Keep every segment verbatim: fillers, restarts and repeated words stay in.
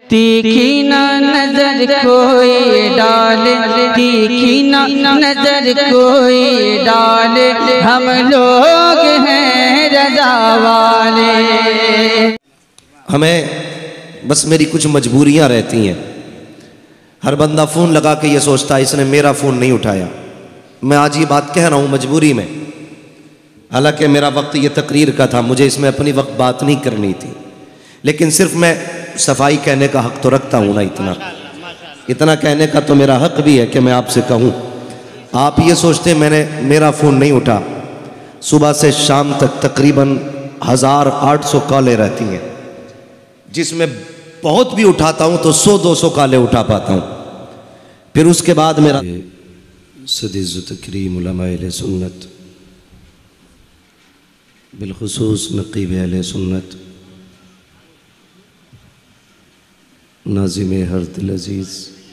तीखी ना नजर कोई डाले, तीखी ना नजर कोई डाले, हम लोग हैं रज़ा वाले। हमें बस मेरी कुछ मजबूरियां रहती हैं। हर बंदा फ़ोन लगा के ये सोचता है इसने मेरा फ़ोन नहीं उठाया। मैं आज ये बात कह रहा हूँ मजबूरी में, हालांकि मेरा वक्त ये तकरीर का था, मुझे इसमें अपनी वक्त बात नहीं करनी थी, लेकिन सिर्फ मैं सफाई कहने का हक तो रखता हूँ ना। इतना इतना कहने का तो मेरा हक भी है कि मैं आपसे कहूँ। आप ये सोचते मैंने मेरा फ़ोन नहीं उठा, सुबह से शाम तक तकरीबन हज़ार आठ सौ कॉलें रहती हैं, जिसमें बहुत भी उठाता हूँ तो सौ दो सौ कॉलें उठा पाता हूँ। फिर उसके बाद मेरा सदीज़ तकरीम उलमाए अहले सुन्नत, बिलखुसूस नक़ीब अहले सुन्नत, नाज़िम हर दिल अज़ीज़,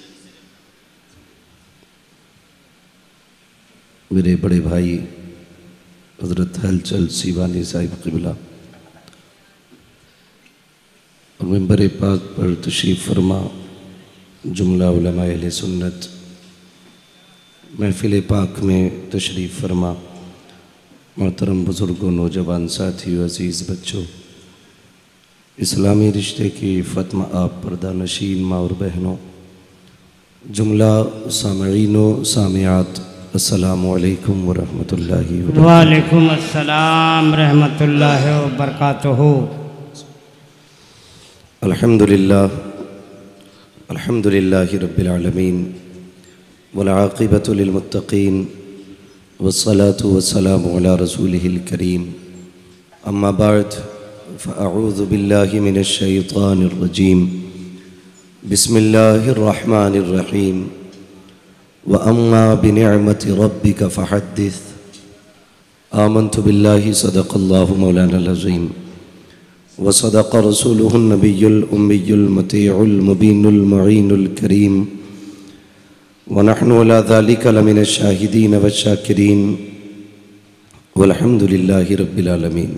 मेरे बड़े भाई हज़रत हलचल सीवानी साहिब क़िबला और मिंबर पाक पर तशरीफ़ फरमा जुमला उलमाए अहले सुन्नत, महफ़िल पाक में तशरीफ़ फरमा मोहतरम बुज़ुर्गों, नौजवान साथियों, अज़ीज़ बच्चों, इस्लामी रिश्ते की फ़ातिमा आप पर्दा नशीन माँ और बहनों, जुमला सामईनो सामियात, अस्सलामु अलैकुम व रहमतुल्लाहि व बरकातुहू। वालेकुम अस्सलाम रहमतुल्लाहि व बरकातुहू। अल्हम्दुलिल्लाह अल्हम्दुलिल्लाहि रब्बिल आलमीन वल आक़िबतु लिल मुत्तक़ीन वस्सलातु वस्सलामु अला रसूलिहिल करीम, अम्मा बाद फ़अऊज़ु बिल्लाहि मिनश शैतानिर रजीम, बिस्मिल्लाहिर रहमानिर रहीम, व अम्मा बिनिअमति रब्बिका फ़हद्दिस, आमन्तु बिल्लाहि सदक़ल्लाहु मौलानल अज़ीम व सदक़ रसूलुहुन नबियुल उम्मियुल मतीउल मुबीनुल मुईनुल करीम, व नहनु अला ज़ालिका लमिनश शाहिदीन व शाकिरीन, वल्हम्दुलिल्लाहि रब्बिल आलमीन।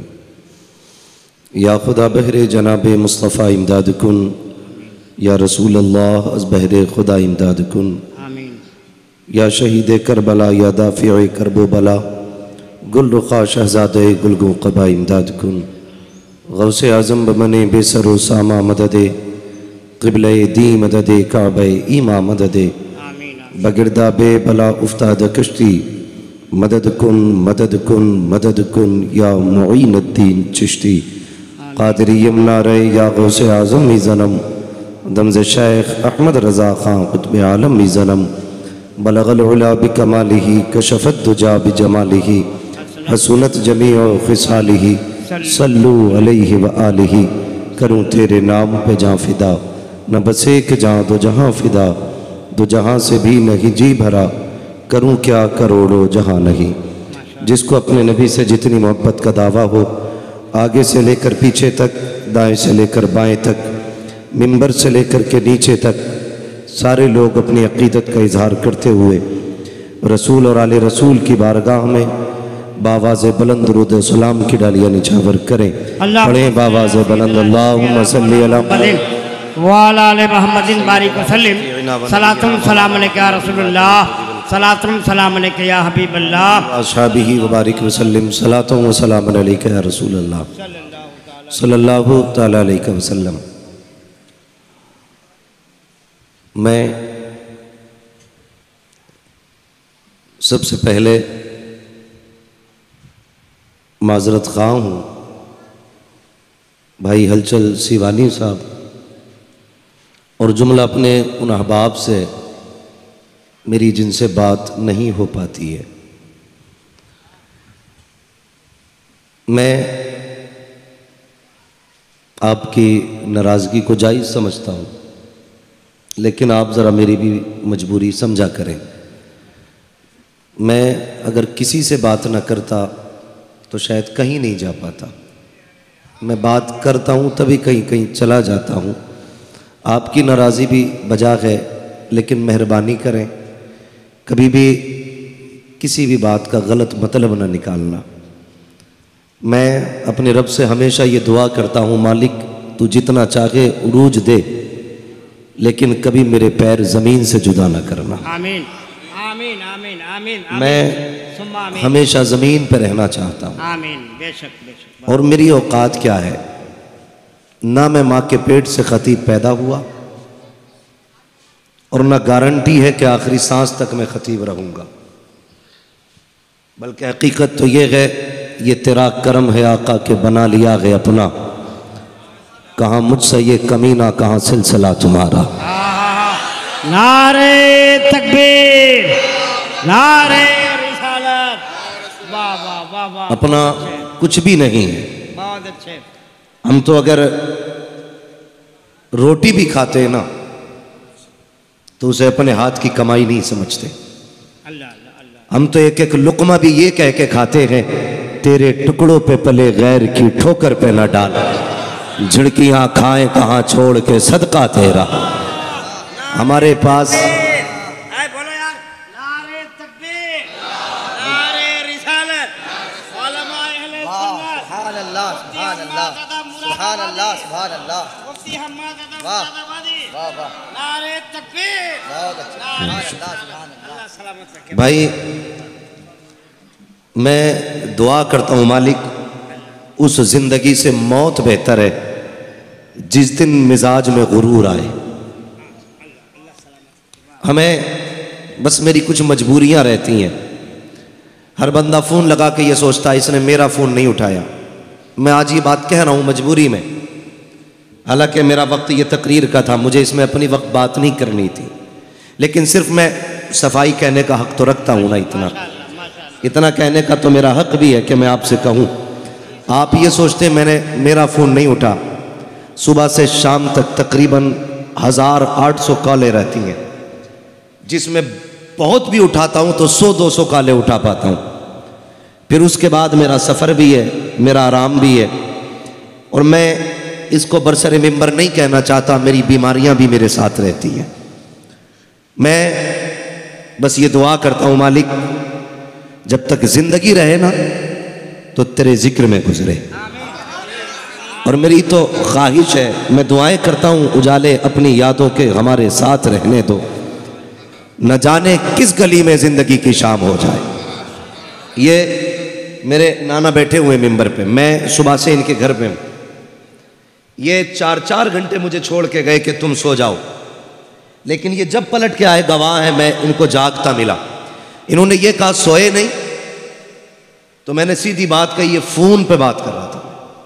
या खुदा बहरे जनाब मुस्तफ़ा इमदाद कुन, या रसूल अल्लाह अज़ बहरे खुदा इमदाद कुन, या शहीद करबला, या दाफ़िए करबो बला, गुल रुखा शहज़ादे गुलगो क़बा इमदाद कुन, गौसे आज़म बमने बेसरो सामा मददे, क़िबले दी मददे, काबे ईमा मददे, बगिरदा बे बला उफ्ताद कश्ती, मदद कुन मदद कुन मदद कुन, या मुईनुद्दीन चिश्ती, क़ादिरी यमुना रे, या गौसे आज़म मी ज़नम, दमज़ शेख अहमद रज़ा ख़ान क़ुत्ब आलम मी ज़नम, बलगल उला बिकमालिही, कशफ़त दुजा बिजमालिही, हसूनत जमीअ ख़िसालिही, सल्लु अलैहि व आलिही। करूँ तेरे नाम पे जाँ फ़िदा, न बस एक जाँ दो जहाँ फ़िदा, दो जहाँ से भी नहीं जी भरा, करूँ क्या करोड़ों जहाँ नहीं। जिसको अपने नबी से जितनी मोहब्बत का दावा हो, आगे से लेकर पीछे तक, दाएं से लेकर बाएं तक, मिंबर से लेकर के नीचे तक, सारे लोग अपनी अक़ीदत का इजहार करते हुए रसूल और आले रसूल की बारगाह में बावाज़ बुलंद दुरूद व सलाम की डालियाँ निछावर करें। पढ़ें बावाज़ बुलंद अल्लाहुम्मा सल्ली अला व अला आलि मुहम्मदिन बारिक वसल्लिम, सलातुन सलाम अलैका या रसूलल्लाह, सलातुन सलाम अलैका या हबीबल्लाह, अस्हाबिही व बारिक वसल्लिम, सलातुन व सलाम अलैका या रसूलल्लाह सल्लल्लाहु तआला अलैहि वसल्लम। मैं सबसे पहले माजरत ख़्वाह हूँ भाई हलचल सीवानी साहब और जुमला अपने उन अहबाब से मेरी जिनसे बात नहीं हो पाती है। मैं आपकी नाराज़गी को जायज़ समझता हूँ, लेकिन आप ज़रा मेरी भी मजबूरी समझा करें। मैं अगर किसी से बात ना करता तो शायद कहीं नहीं जा पाता। मैं बात करता हूँ तभी कहीं कहीं चला जाता हूँ। आपकी नाराज़ी भी बजा है, लेकिन मेहरबानी करें कभी भी किसी भी बात का गलत मतलब ना निकालना। मैं अपने रब से हमेशा ये दुआ करता हूँ, मालिक तू जितना चाहे उरूज दे, लेकिन कभी मेरे पैर ज़मीन से जुदा न करना। आमीन आमीन आमीन आमीन। मैं आमीन। हमेशा ज़मीन पर रहना चाहता हूँ। आमीन। बेशक बेशक। और मेरी औकात क्या है, ना मैं माँ के पेट से खतीब पैदा हुआ और ना गारंटी है कि आखिरी सांस तक मैं खतीब रहूँगा, बल्कि हकीकत तो ये है, ये तेरा करम है आका के बना लिया है अपना, कहाँ मुझसे ये कमीना कहाँ सिलसिला तुम्हारा। नारे तकबीर, नारे रिसालत। वाह वाह वाह वाह। अपना कुछ भी नहीं है। बहुत अच्छे। हम तो अगर रोटी भी खाते हैं ना तो उसे अपने हाथ की कमाई नहीं समझते। अल्लाह अल्लाह। हम तो एक एक लुकमा भी ये कह के खाते हैं, तेरे टुकड़ों पे पले गैर की ठोकर पे न डाल, झिड़कियां खाएं कहाँ छोड़ के सदका तेरा। हमारे पास बोलो यार, नारे तकबीर, नारे रिसालत, उलमाए अहले सुन्नत। सुभान अल्लाह, सुभान अल्लाह, सुभान अल्लाह, सुभान अल्लाह। मुफ्ती हम्माद वाह मुरादाबादी। वाह वाह, नारे तकबीर। बहुत अच्छा, सुभान अल्लाह, सुभान अल्लाह। अल्लाह सलामत रखे। भाई मैं दुआ करता हूँ मालिक, उस जिंदगी से मौत बेहतर है जिस दिन मिजाज में गुरूर आए। हमें बस मेरी कुछ मजबूरियां रहती हैं। हर बंदा फ़ोन लगा के ये सोचता है इसने मेरा फ़ोन नहीं उठाया। मैं आज ये बात कह रहा हूँ मजबूरी में, हालांकि मेरा वक्त ये तकरीर का था, मुझे इसमें अपनी वक्त बात नहीं करनी थी, लेकिन सिर्फ मैं सफाई कहने का हक तो रखता हूँ ना। इतना इतना कहने का तो मेरा हक भी है कि मैं आपसे कहूँ। आप ये सोचते मैंने मेरा फ़ोन नहीं उठा, सुबह से शाम तक तकरीबन हज़ार आठ सौ कॉलें रहती हैं, जिसमें बहुत भी उठाता हूँ तो सौ दो सौ कॉलें उठा पाता हूँ। फिर उसके बाद मेरा सफ़र भी है, मेरा आराम भी है, और मैं इसको बरसरे मिंबर नहीं कहना चाहता, मेरी बीमारियां भी मेरे साथ रहती हैं। मैं बस ये दुआ करता हूँ मालिक, जब तक ज़िंदगी रहे ना तो तेरे जिक्र में गुजरे। और मेरी तो ख्वाहिश है, मैं दुआएं करता हूँ उजाले अपनी यादों के हमारे साथ रहने दो, न जाने किस गली में ज़िंदगी की शाम हो जाए। ये मेरे नाना बैठे हुए मिंबर पे, मैं सुबह से इनके घर पे हूँ। ये चार चार घंटे मुझे छोड़ के गए कि तुम सो जाओ, लेकिन ये जब पलट के आए गवाह है, मैं इनको जागता मिला। इन्होंने ये कहा सोए नहीं, तो मैंने सीधी बात कही, ये फ़ोन पे बात कर रहा था।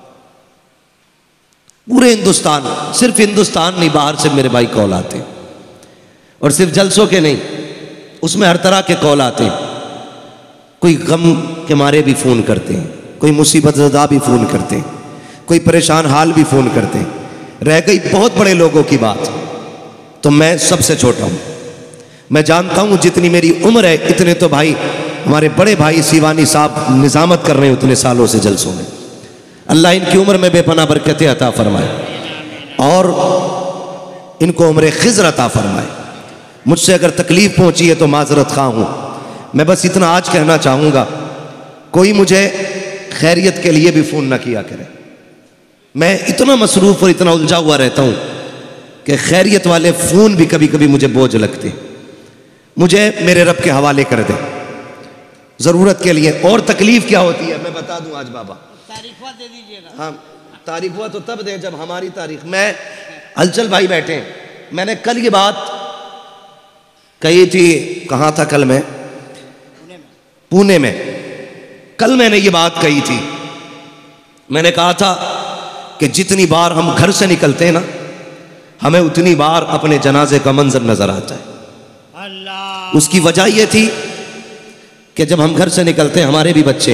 पूरे हिंदुस्तान, सिर्फ हिंदुस्तान नहीं, बाहर से मेरे भाई कॉल आते हैं, और सिर्फ जलसों के नहीं, उसमें हर तरह के कॉल आते हैं। कोई गम के मारे भी फ़ोन करते हैं, कोई मुसीबत ज़दा भी फ़ोन करते हैं, कोई परेशान हाल भी फ़ोन करते हैं। रह गई बहुत बड़े लोगों की बात, तो मैं सबसे छोटा हूँ। मैं जानता हूँ जितनी मेरी उम्र है इतने तो भाई हमारे बड़े भाई सीवानी साहब निज़ामत कर रहे हैं उतने सालों से जलसों में। अल्लाह इनकी उम्र में बेपनाह बरकतें अता फरमाए और इनको उम्र खिज़र अता फरमाए। मुझसे अगर तकलीफ़ पहुँची है तो माजरत खा हूँ। मैं बस इतना आज कहना चाहूँगा, कोई मुझे खैरियत के लिए भी फ़ोन ना किया करे। मैं इतना मसरूफ़ और इतना उलझा हुआ रहता हूँ कि खैरियत वाले फ़ोन भी कभी कभी मुझे बोझ लगते। मुझे मेरे रब के हवाले कर दे ज़रूरत के लिए। और तकलीफ़ क्या होती है मैं बता दूँ आज बाबा। तारीफ दे दीजिएगा। हाँ, तारीफ हुआ तो तब दें जब हमारी तारीख। मैं हलचल भाई बैठे हैं, मैंने कल ये बात कही थी, कहाँ था कल मैं? पुणे में। कल मैंने ये बात कही थी, मैंने कहा था कि जितनी बार हम घर से निकलते हैं ना, हमें उतनी बार अपने जनाजे का मंजर नजर आता है। अल्लाह। उसकी वजह यह थी कि जब हम घर से निकलते हैं, हमारे भी बच्चे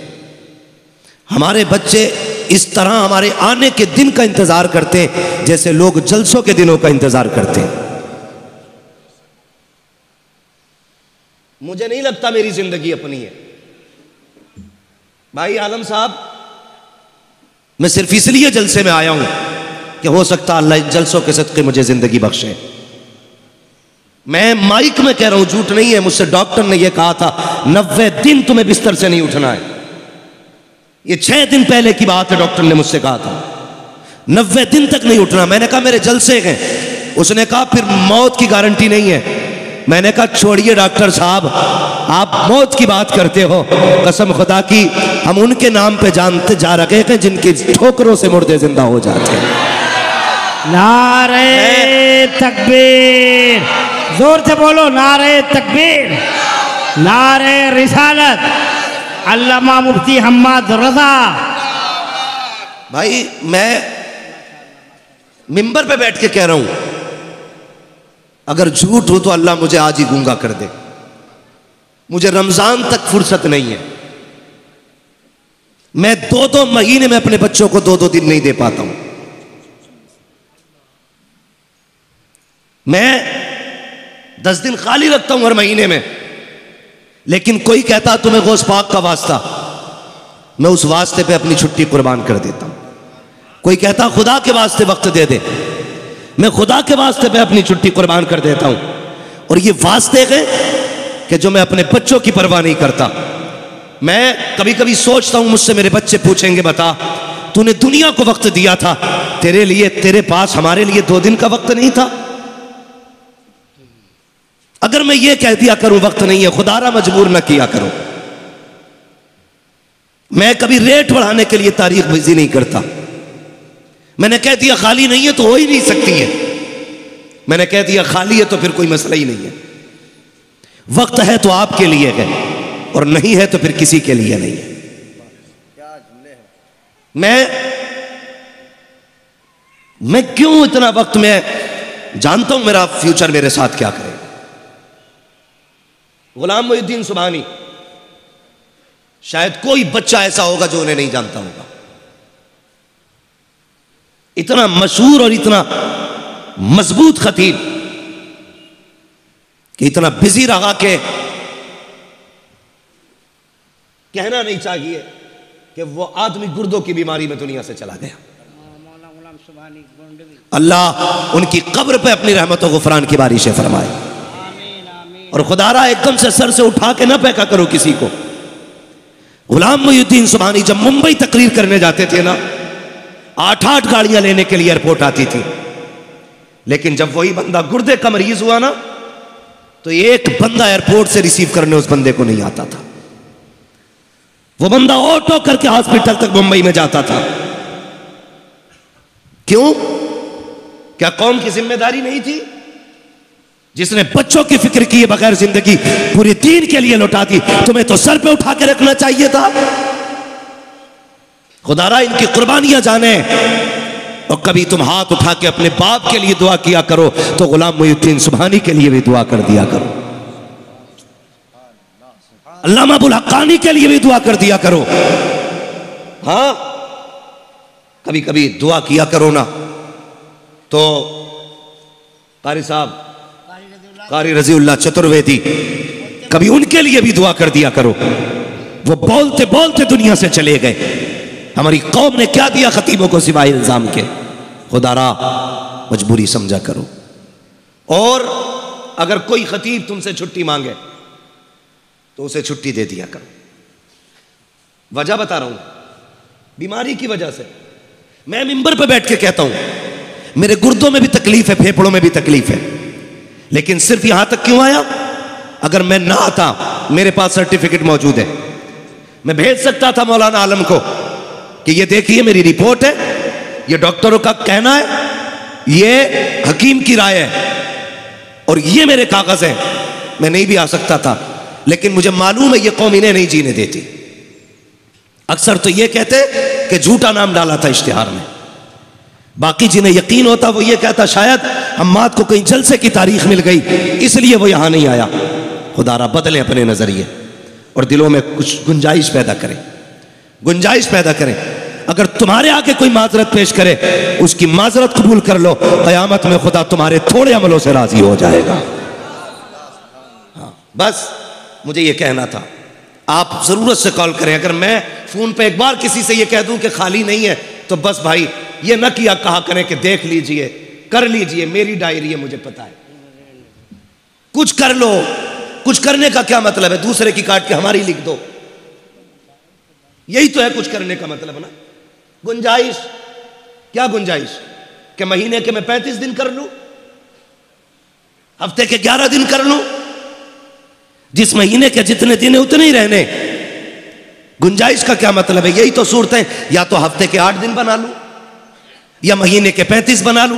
हमारे बच्चे इस तरह हमारे आने के दिन का इंतजार करते हैं जैसे लोग जलसों के दिनों का इंतजार करते हैं। मुझे नहीं लगता मेरी जिंदगी अपनी है भाई आलम साहब। मैं सिर्फ इसलिए जलसे में आया हूं कि हो सकता अल्लाह इन जलसों के सदके मुझे जिंदगी बख्शे। मैं माइक में कह रहा हूं, झूठ नहीं है। मुझसे डॉक्टर ने यह कहा था नब्बे दिन तुम्हें बिस्तर से नहीं उठना है। ये छह दिन पहले की बात है, डॉक्टर ने मुझसे कहा था नब्बे दिन तक नहीं उठना। मैंने कहा मेरे जलसे हैं, उसने कहा फिर मौत की गारंटी नहीं है। मैंने कहा छोड़िए डॉक्टर साहब, आप मौत की बात करते हो, कसम खुदा की हम उनके नाम पे जानते जा रहे हैं जिनकी ठोकरों से मुर्दे जिंदा हो जाते हैं। नारे तकबीर, जोर से बोलो नारे तकबीर, नारे रिसालत, अल्लामा मुफ्ती हम्मद रजा। भाई मैं मिंबर पे बैठ के कह रहा हूं, अगर झूठ हो तो अल्लाह मुझे आज ही गूंगा कर दे। मुझे रमजान तक फुर्सत नहीं है। मैं दो दो महीने में अपने बच्चों को दो दो दिन नहीं दे पाता हूं। मैं दस दिन खाली रखता हूं हर महीने में, लेकिन कोई कहता तुम्हें गौस पाक का वास्ता, मैं उस वास्ते पे अपनी छुट्टी कुर्बान कर देता हूं। कोई कहता खुदा के वास्ते वक्त दे दे, मैं खुदा के वास्ते पे अपनी छुट्टी कुर्बान कर देता हूं। और ये वास्ते हैं कि जो मैं अपने बच्चों की परवाह नहीं करता। मैं कभी कभी सोचता हूं, मुझसे मेरे बच्चे पूछेंगे बता तूने दुनिया को वक्त दिया था, तेरे लिए तेरे पास हमारे लिए दो दिन का वक्त नहीं था? अगर मैं ये कह दिया करूं वक्त नहीं है, खुदारा मजबूर न किया करो। मैं कभी रेट बढ़ाने के लिए तारीख बिजी नहीं करता। मैंने कह दिया खाली नहीं है तो हो ही नहीं सकती है। मैंने कह दिया खाली है तो फिर कोई मसला ही नहीं है। वक्त है तो आपके लिए है, और नहीं है तो फिर किसी के लिए नहीं है। मैं मैं क्यों इतना वक्त, मैं जानता हूं मेरा फ्यूचर मेरे साथ क्या करे। गुलाम मोहिउद्दीन सुबहानी, शायद कोई बच्चा ऐसा होगा जो उन्हें नहीं जानता होगा। इतना मशहूर और इतना मजबूत खतीब कि इतना बिजी रहा कि कहना नहीं चाहिए कि वो आदमी गुर्दों की बीमारी में दुनिया से चला गया। अल्लाह उनकी कब्र पे अपनी रहमत और गुफरान की बारिशें फरमाए। और खुदारा एकदम से सर से उठा के ना फेंका करो किसी को। गुलाम मोहिउद्दीन सुबहानी जब मुंबई तकरीर करने जाते थे ना, आठ आठ गाड़ियां लेने के लिए एयरपोर्ट आती थी, लेकिन जब वही बंदा गुर्दे का मरीज हुआ ना, तो एक बंदा एयरपोर्ट से रिसीव करने उस बंदे को नहीं आता था। वो बंदा ऑटो करके हॉस्पिटल तक मुंबई में जाता था। क्यों? क्या कौम की जिम्मेदारी नहीं थी? जिसने बच्चों की फिक्र की बगैर जिंदगी पूरे दीन के लिए लौटा दी, तुम्हें तो सर पे उठा के रखना चाहिए था। खुदारा इनकी कुर्बानियां जाने। और कभी तुम हाथ उठा के अपने बाप के लिए दुआ किया करो तो गुलाम मोहिउद्दीन सुबहानी के लिए भी दुआ कर दिया करो, अल्लामा अबुल हक्कानी के लिए भी दुआ कर दिया करो। हाँ, कभी कभी दुआ किया करो ना। तो कारी साहब, कारी रजीउल्लाह चतुर्वेदी, कभी उनके लिए भी दुआ कर दिया करो। वो बोलते बोलते दुनिया से चले गए। हमारी कौम ने क्या दिया खतीबों को सिवाय इल्जाम के? खुदारा मजबूरी समझा करो। और अगर कोई खतीब तुमसे छुट्टी मांगे तो उसे छुट्टी दे दिया करो। वजह बता रहा हूं, बीमारी की वजह से। मैं मिंबर पे बैठ के कहता हूं मेरे गुर्दों में भी तकलीफ है, फेफड़ों में भी तकलीफ है, लेकिन सिर्फ यहां तक क्यों आया? अगर मैं ना आता, मेरे पास सर्टिफिकेट मौजूद है, मैं भेज सकता था मौलाना आलम को कि ये देखिए मेरी रिपोर्ट है, ये डॉक्टरों का कहना है, ये हकीम की राय है, और ये मेरे कागज हैं। मैं नहीं भी आ सकता था, लेकिन मुझे मालूम है ये कौम इन्हें नहीं जीने देती। अक्सर तो ये कहते कि झूठा नाम डाला था इश्तिहार में। बाकी जिन्हें यकीन होता वो ये कहता शायद हम्माद को कहीं जलसे की तारीख मिल गई इसलिए वो यहां नहीं आया। खुदारा बदलें अपने नजरिए और दिलों में कुछ गुंजाइश पैदा करें, गुंजाइश पैदा करें। अगर तुम्हारे आगे कोई माजरत पेश करे, उसकी माजरत कबूल कर लो, कयामत में खुदा तुम्हारे थोड़े अमलों से राजी हो जाएगा। हाँ, बस मुझे ये कहना था। आप जरूरत से कॉल करें। अगर मैं फोन पे एक बार किसी से ये कह दूं कि खाली नहीं है, तो बस भाई ये न किया कहा करें कि देख लीजिए, कर लीजिए, मेरी डायरी है, मुझे पता है। कुछ कर लो। कुछ करने का क्या मतलब है? दूसरे की काट के हमारी लिख दो, यही तो है कुछ करने का मतलब ना। गुंजाइश, क्या गुंजाइश? कि महीने के मैं पैंतीस दिन कर लूं? हफ्ते के ग्यारह दिन कर लूं, जिस महीने के जितने दिन है उतने ही रहने। गुंजाइश का क्या मतलब है? यही तो सूरत है, या तो हफ्ते के आठ दिन बना लूं या महीने के पैंतीस बना लूं।